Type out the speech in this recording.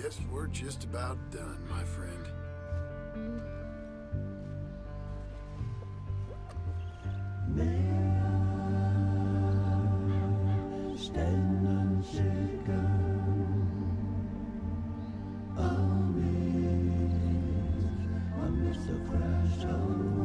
guess we're just about done, my friend. May I stand unshaken amidst the threshold.